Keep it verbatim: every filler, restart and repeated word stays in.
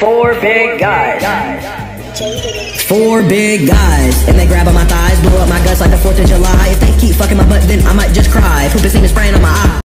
Four big guys. Four big guys, and they grab on my thighs, blow up my guts like the fourth of July. If they keep fucking my butt, then I might just cry. Poop is even spraying on my eye.